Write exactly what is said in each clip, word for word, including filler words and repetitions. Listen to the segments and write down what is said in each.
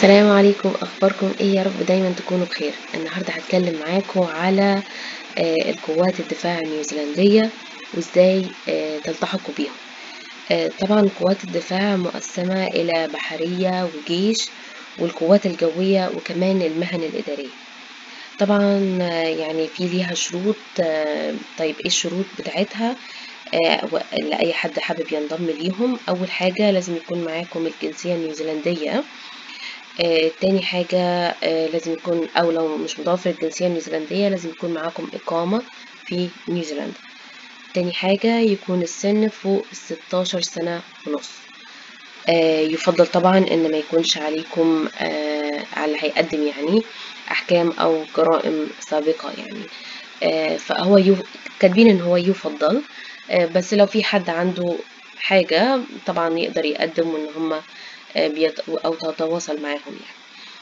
السلام عليكم، اخباركم ايه؟ يا رب دايما تكونوا بخير. النهارده هتكلم معاكم على آه، القوات الدفاع النيوزيلنديه وازاي آه، تلتحقوا بيهم. آه، طبعا قوات الدفاع مقسمه الى بحريه وجيش والقوات الجويه وكمان المهن الاداريه. طبعا آه، يعني في ليها شروط. آه، طيب ايه الشروط بتاعتها؟ آه، و- لأي حد حابب ينضم ليهم، أول حاجة لازم يكون معاكم الجنسية النيوزيلندية. آه، تاني حاجة آه، لازم يكون، أو لو مش متوفر الجنسية النيوزيلندية لازم يكون معاكم إقامة في نيوزيلندا. تاني حاجة يكون السن فوق الستاشر سنة ونص. آه، يفضل طبعا إن ما يكونش عليكم آه، على اللي هيقدم يعني أحكام أو جرائم سابقة يعني. آه، فهو يو... كاتبين إن هو يفضل. آه، بس لو في حد عنده حاجة طبعا يقدر يقدم، وإن هما آه، بيت... أو تتواصل معاهم يعني.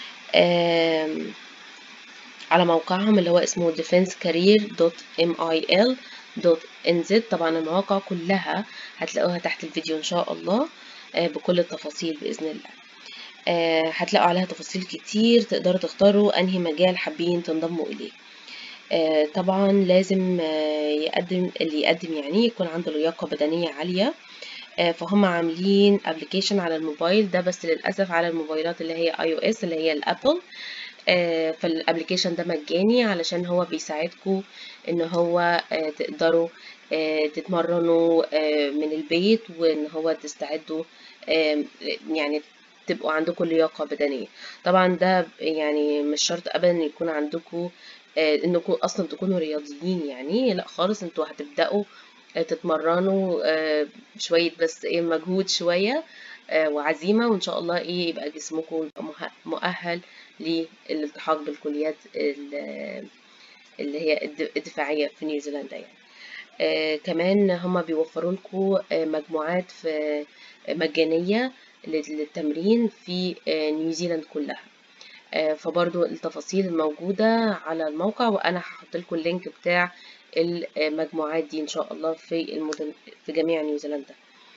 آم، على موقعهم اللي هو اسمه ديفنس كارير دوت ام اي ال دوت ان زد. طبعا المواقع كلها هتلاقوها تحت الفيديو ان شاء الله، آه، بكل التفاصيل بإذن الله. آه، هتلاقوا عليها تفاصيل كتير، تقدروا تختاروا انهي مجال حابين تنضموا اليه. آه، طبعا لازم آه، يقدم اللي يقدم يعني يكون عنده لياقة بدنية عالية. آه، فهم عاملين ابلكيشن على الموبايل ده، بس للأسف على الموبايلات اللي هي اي او اس اللي هي الابل. آه، فالابليكيشن ده مجاني علشان هو بيساعدكم ان هو آه، تقدروا آه، تتمرنوا آه، من البيت، وان هو تستعدوا آه، يعني تبقوا عندكم لياقة بدنية. طبعا ده يعني مش شرط ابدا ان يكون عندكم آه، انكم اصلا تكونوا رياضيين يعني، لا خالص، انتوا هتبدأوا آه، تتمرنوا آه، شوية، بس ايه مجهود شوية آه، وعزيمة، وإن شاء الله إيه يبقى جسمكم يبقى مه- مؤهل للالتحاق بالكليات ال- اللي هي الد- الدفاعية في نيوزيلندا يعني. آه، كمان هما بيوفروا لكم مجموعات في مجانية للتمرين في آه، نيوزيلاند كلها. آه، فبرضو التفاصيل الموجودة على الموقع، وأنا هحط لكم اللينك بتاع المجموعات دي إن شاء الله في المدن في جميع نيوزيلندا.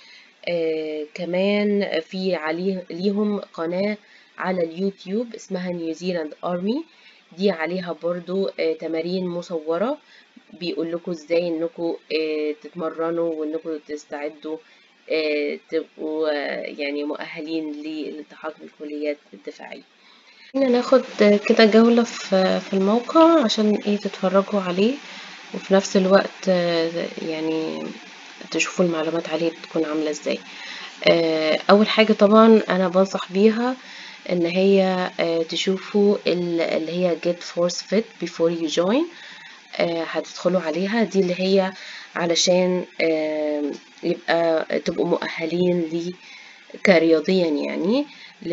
آه كمان في عليه ليهم قناة على اليوتيوب اسمها نيوزيلاند أرمي. دي عليها برضو آه تمارين مصورة، بيقول لكم ازاي انكم آه تتمرنوا وانكم تستعدوا آه تبقوا آه يعني مؤهلين للالتحاق بالكليات الدفاعية. هنا ناخد كده جولة في في الموقع عشان ايه تتفرجوا عليه، وفي نفس الوقت آه، يعني تشوفوا المعلومات عليه بتكون عاملة ازاي. آه، اول حاجة طبعا انا بنصح بيها ان هي آه، تشوفوا ال- اللي هي get force fit before you join. آه، هتدخلوا عليها، دي اللي هي علشان آه، يبقى تبقوا مؤهلين لي كرياضيا يعني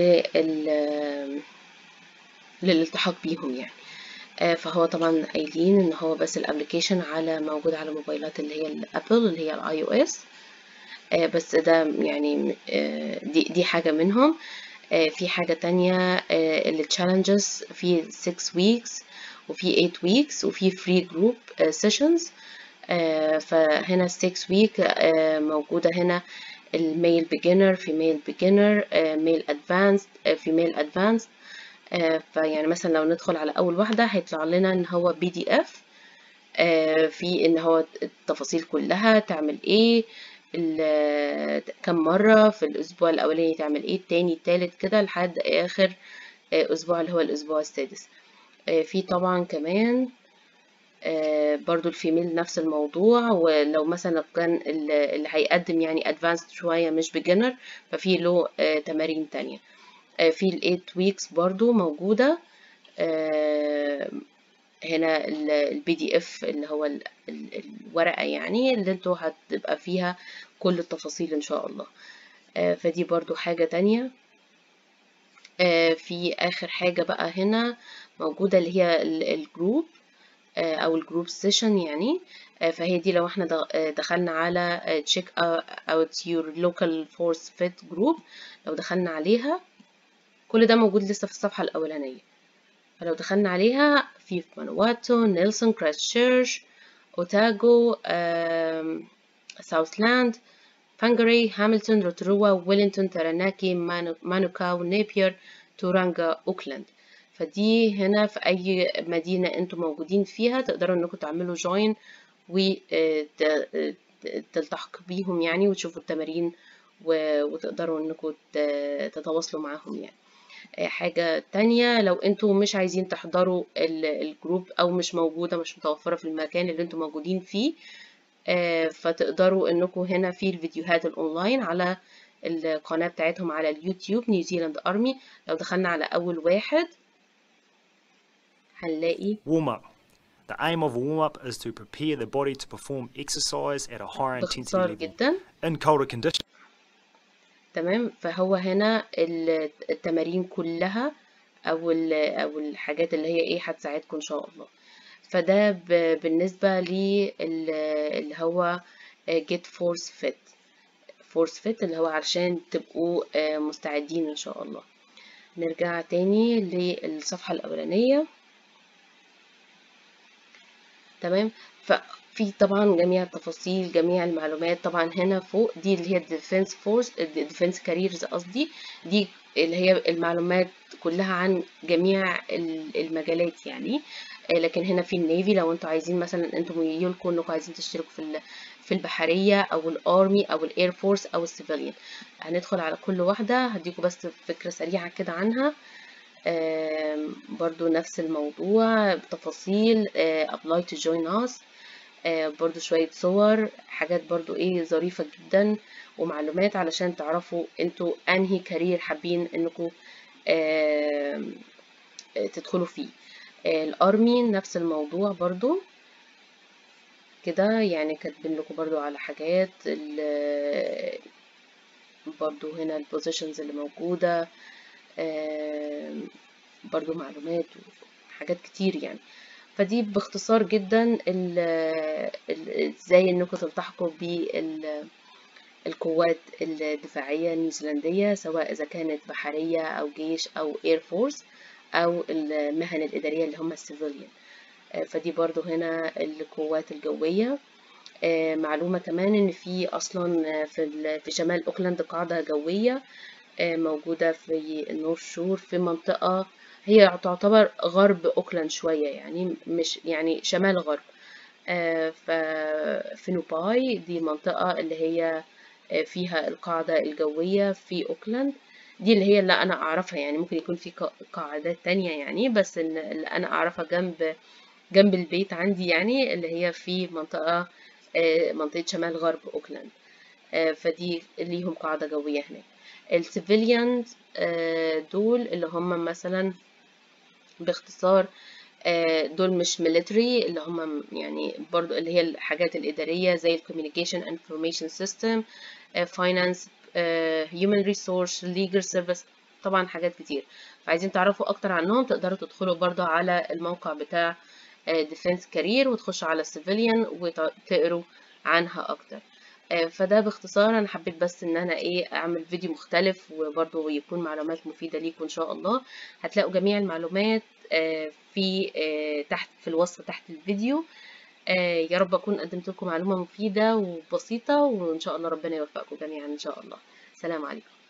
لل- للالتحاق بيهم يعني. آه، فهو طبعا قايلين ان هو بس الابليكيشن على موجود على موبايلات اللي هي الابل اللي هي الاي او اس. آه، بس ده يعني آه، دي دي حاجة منهم. آه، في حاجة تانية آه، اللي challenges في six weeks وفي eight weeks وفي free group آه، sessions. آه، فهنا six week آه، موجودة هنا الميل beginner female beginner آه، male advanced آه، female advanced. آه، فيعني مثلا لو ندخل على أول واحدة هيطلع لنا إن هو بي دي إف في إن هو التفاصيل كلها تعمل إيه، ال- كم مرة في الأسبوع الأولاني تعمل إيه، التاني التالت كده لحد آخر آه، أسبوع اللي هو الأسبوع السادس. آه، في طبعا كمان آه، برضو الفيميل نفس الموضوع، ولو مثلا كان ال- اللي هيقدم يعني advanced شوية مش beginner ففي له آه، تمارين تانية. آه، في ال eight weeks برضو موجودة. آه، هنا البي دي اف اللي هو ال- ال- الورقة يعني اللي انتوا هتبقى فيها كل التفاصيل ان شاء الله. آه، فدي برضو حاجة تانية. آه، في اخر حاجة بقى هنا موجودة اللي هي ال- الجروب آه، او الجروب سيشن يعني. آه، فهي دي لو احنا دخ- آه، دخلنا على آه، check out your local force fit group، لو دخلنا عليها كل ده موجود لسه في الصفحة الأولانية. فلو دخلنا عليها في مانواتو، نيلسون، كرايستشيرش، أوتاغو، آم، ساوثلاند، فانجري، هامilton، روتروا، ويلينغتون، تاراناكي، مانو- مانوكاو، نيبير، تورانجا، اوكلاند. فدي هنا في اي مدينة انتم موجودين فيها تقدروا انكم تعملوا جوين وتلتحقوا بيهم يعني، وتشوفوا التمارين وتقدروا انكم تتواصلوا معاهم يعني. حاجة تانية، لو انتوا مش عايزين تحضروا الجروب او مش موجودة مش متوفرة في المكان اللي انتوا موجودين فيه، فتقدروا انكم هنا في الفيديوهات الاونلاين على القناة بتاعتهم على اليوتيوب نيوزيلاند ارمي. لو دخلنا على اول واحد هنلاقي warm up. The aim of a warm-up is to prepare the body to perform exercise at a higher intensity باختصار level جدا. in colder conditions. تمام. فهو هنا التمارين كلها او او الحاجات اللي هي ايه هتساعدكم ان شاء الله. فده بالنسبة لي اللي هو get force fit force fit اللي هو عشان تبقوا مستعدين ان شاء الله. نرجع تاني للصفحة الأولانية. تمام. ففي طبعا جميع التفاصيل جميع المعلومات طبعا هنا فوق دي اللي هي الديفنس فورس الديفنس كاريرز قصدي، دي اللي هي المعلومات كلها عن جميع المجالات يعني. لكن هنا في النيفي لو انتوا عايزين مثلا انتوا ميولكم انكم عايزين تشتركوا في في البحرية او الارمي او الاير فورس او السيفيليان. هندخل على كل واحدة هديكم بس فكرة سريعة كده عنها. برضو نفس الموضوع بتفاصيل apply to join us. برضو شوية صور حاجات برضو ايه ظريفة جدا ومعلومات علشان تعرفوا انتوا انهي كارير حابين انكم تدخلوا فيه. الارمي نفس الموضوع برضو كده يعني كاتبين لكم برضو على حاجات برضو هنا البوزيشنز اللي موجودة، برضو معلومات وحاجات كتير يعني. فدي باختصار جدا ازاي انكم تلتحقوا بالقوات الدفاعية النيوزيلندية سواء اذا كانت بحرية او جيش او اير فورس او المهن الادارية اللي هم السيفيليان. فدي برضو هنا القوات الجوية. معلومة كمان ان في اصلا في في شمال اوكلاند قاعدة جوية موجودة في النورث شور في منطقة هي تعتبر غرب اوكلاند شوية يعني مش يعني شمال غرب. في نوباي دي منطقة اللي هي فيها القاعدة الجوية في اوكلاند، دي اللي هي اللي انا اعرفها يعني. ممكن يكون في قاعدات تانية يعني بس اللي انا اعرفها جنب جنب البيت عندي يعني اللي هي في منطقة منطقة شمال غرب اوكلاند. فدي ليهم قاعدة جوية هناك. السيفيليانز دول اللي هم مثلا باختصار دول مش ميليتري اللي هم يعني برضو اللي هي الحاجات الإدارية زي الكوميونيكيشن انفورميشن سيستم فاينانس هيومن ريسورس ليجل سيرفيس طبعا حاجات كتير. فعايزين تعرفوا اكتر عنهم تقدروا تدخلوا برضو على الموقع بتاع ديفنس كارير وتخشوا على السيفيليان وتقروا عنها اكتر. فده باختصار انا حبيت بس ان انا ايه اعمل فيديو مختلف وبرضه يكون معلومات مفيدة ليكم ان شاء الله. هتلاقوا جميع المعلومات في تحت في الوصف تحت الفيديو. يا رب اكون قدمت لكم معلومة مفيدة وبسيطة وان شاء الله ربنا يوفقكم جميعا ان شاء الله. سلام عليكم.